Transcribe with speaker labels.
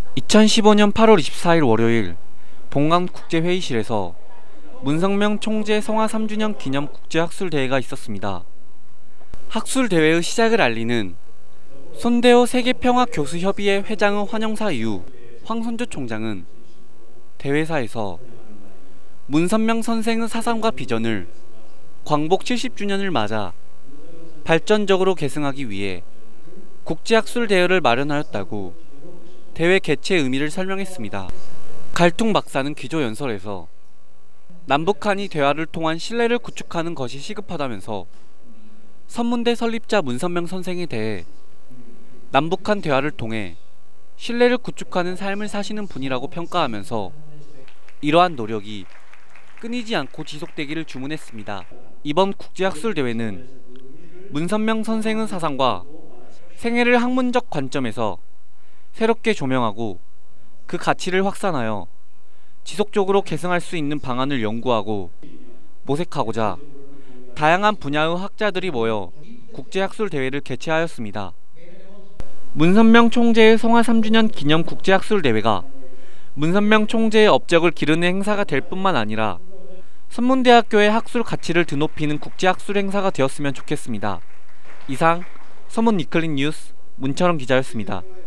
Speaker 1: 2015년 8월 24일 월요일 봉안국제회의실에서 문성명 총재 성화 3주년 기념 국제학술대회가 있었습니다. 학술대회의 시작을 알리는 손대호 세계평화교수협의회 회장의 환영사 이후 황선조 총장은 대회사에서 문선명 선생의 사상과 비전을 광복 70주년을 맞아 발전적으로 계승하기 위해 국제학술대회를 마련하였다고 대회 개최 의미를 설명했습니다. 갈퉁 박사는 기조연설에서 남북한이 대화를 통한 신뢰를 구축하는 것이 시급하다면서 선문대 설립자 문선명 선생에 대해 남북한 대화를 통해 신뢰를 구축하는 삶을 사시는 분이라고 평가하면서 이러한 노력이 끊이지 않고 지속되기를 주문했습니다. 이번 국제학술대회는 문선명 선생의 사상과 생애를 학문적 관점에서 새롭게 조명하고 그 가치를 확산하여 지속적으로 계승할 수 있는 방안을 연구하고 모색하고자 다양한 분야의 학자들이 모여 국제학술대회를 개최하였습니다. 문선명 총재의 성화 3주년 기념 국제학술대회가 문선명 총재의 업적을 기르는 행사가 될 뿐만 아니라 선문대학교의 학술 가치를 드높이는 국제학술 행사가 되었으면 좋겠습니다. 이상 서문 위클리 뉴스 문철원 기자였습니다.